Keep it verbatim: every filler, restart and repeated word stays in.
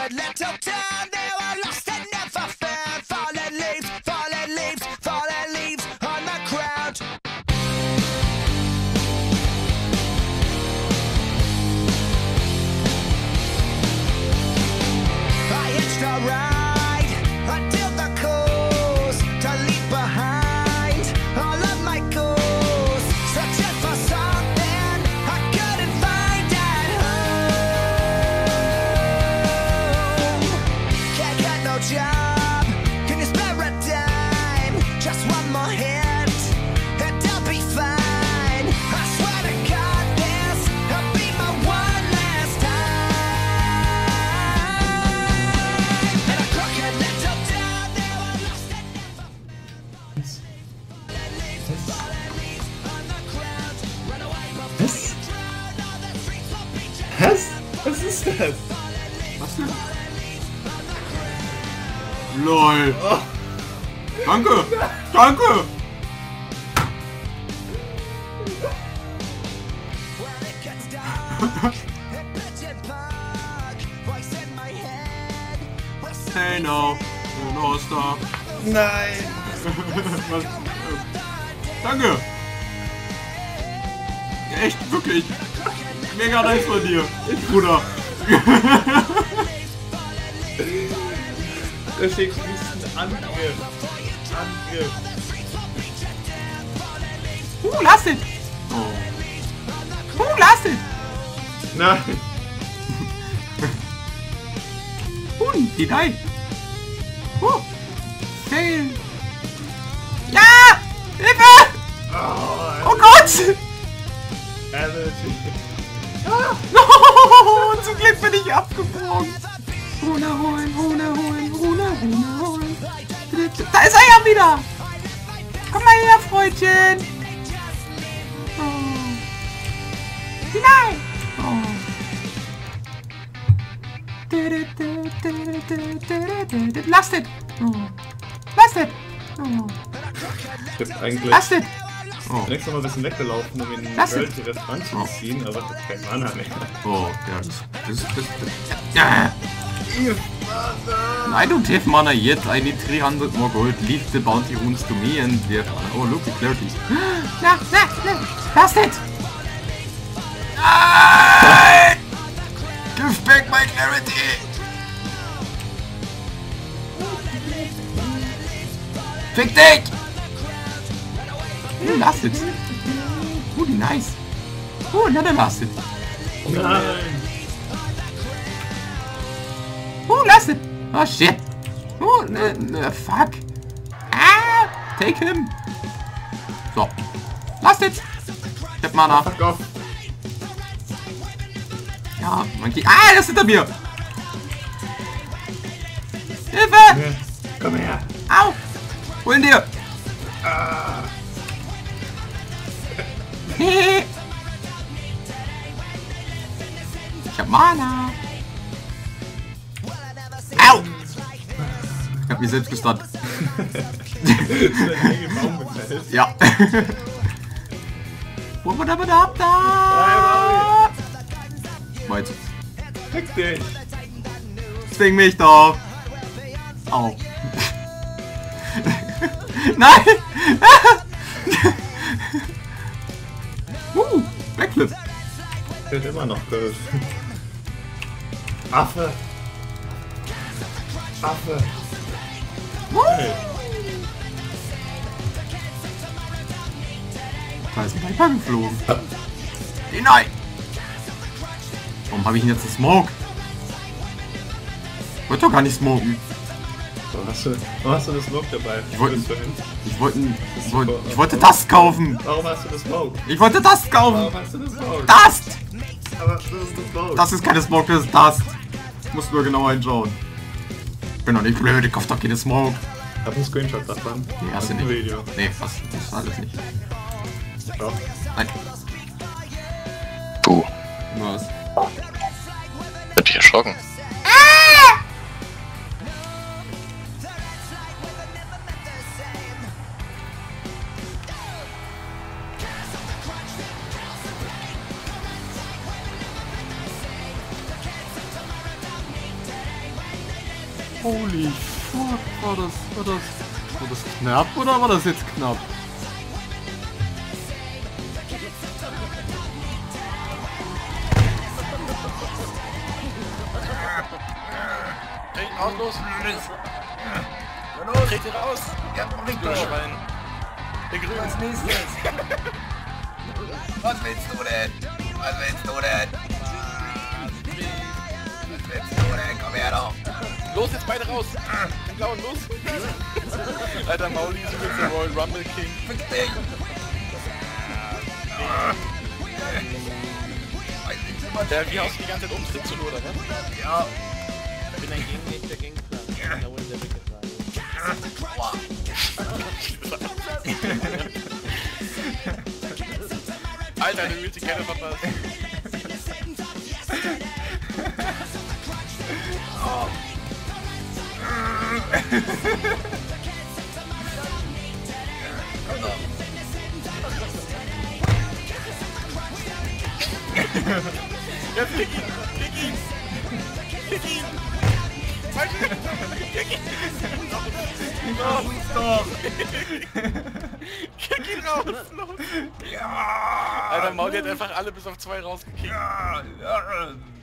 crooked little town. They were lost and never found. Fallen leaves, fallen leaves, fallen leaves on the ground. I hitched a ride until the coast to leave behind all of my goals. Searching for something I couldn't find at home. Can't get no job. Can you spare a dime? Just one more hit and I'll be fine. I swear to God, this will be my one last time. In a crooked little town, they were lost and never Was? Was ist das? Was denn? LOL. Oh. Danke. Danke. Hey no. No Star. Nein. Was? Danke. Ja, echt, wirklich. Mega nice von dir, Bruder. Da steht ein Angriff. Angriff. Uh, lass it. Oh. Uh, lass it. Nein. Uh, die drei. Uh. Fail. Ja! Hilfe! Oh, Oh Gott! Energy. Ah. Oh, zum Glück bin ich abgebrochen. Huna holen, Huna holen, Huna, Huna holen. Da ist er ja wieder. Komm mal her, Freundchen. Oh. Nein. Oh. Lasst it. Oh. Lasst it. Oh. Ich hab eigentlich Lasst it. Oh. zunächst noch mal ein bisschen weggelaufen, um in den Lass World direkt ranzuziehen, aber ich hab kein Mana mehr. Oh, ja, das, das, das, das ja. I don't have mana yet. I need three hundred more gold. Leave the bounty runes to me and we have... Oh, look, the clarity. Na, na, na. Lass it. Nein! Give back my clarity. Fick dich! Hm, lass it. Oh, nice. Oh, another lass it. Nein! Oh, lass it. Oh, shit. Oh, ne, ne, fuck. Ah, take him. So. Lass it. Ich hab Mana. Fuck off. Ja, man geht... Ah, das ist hinter mir. Hilfe. Ja, komm her. Au. Hol ihn dir. Ah. Ich hab Mana. Au. Ich hab mich selbst gestunt. Ja. Weit. Fick dich. Zwing mich doch. Au. Nein. uh, Backflip. Fehlt immer noch Gold. Affe. Affe. Hey. Da ist ein Viper geflogen. Nein. Warum habe ich ihn jetzt einen Smoke? Ich wollte doch gar nicht smoken. Warum hast du, warum hast du das Smoke dabei? Ich wollte, ich wollte, ich wollte, super. ich wollte Dust kaufen. Warum hast du das Smoke? Ich wollte Dust kaufen. Warum hast du das Smoke? Dust. Aber das ist das Smoke. Das ist keine Smoke, das ist Dust. Ich muss nur genau hinschauen. Ich bin doch nicht blöd, ich kauf doch keine Smoke. Ich hab einen Screenshot davon. Nee, hast du Und ein nicht. Video. Nee, was? Das ist alles nicht. Doch. Nein. Puh, Was? hab dich erschrocken. Holy fuck, war das, war das, war das knapp oder war das jetzt knapp? Hey, raus, los! Los! Trete raus! Ja, du Schwein! Der Grün! Als nächstes! Was willst du denn? Was willst du denn? Was willst du denn? Komm her doch! Los, jetzt beide raus! Den blauen, los! Alter, Mauli ist übrigens der Royal Rumble King. Fick dich! Der, wie haust du die ganze Zeit um? Trittst du nur, oder was? Ja! Ich bin ein Gegenweg der Gangster. Da wurde der weggetragen. Alter, du willst die Kette verpasst. Oh. Komm doch. Jetzt kick ihn! Kick ihn! Kick ihn! Kick ihn! Versuch's doch! Kick ihn raus! Los! Ja! Alter, Mauli hat einfach alle bis auf zwei rausgekickt. Ja! Ja!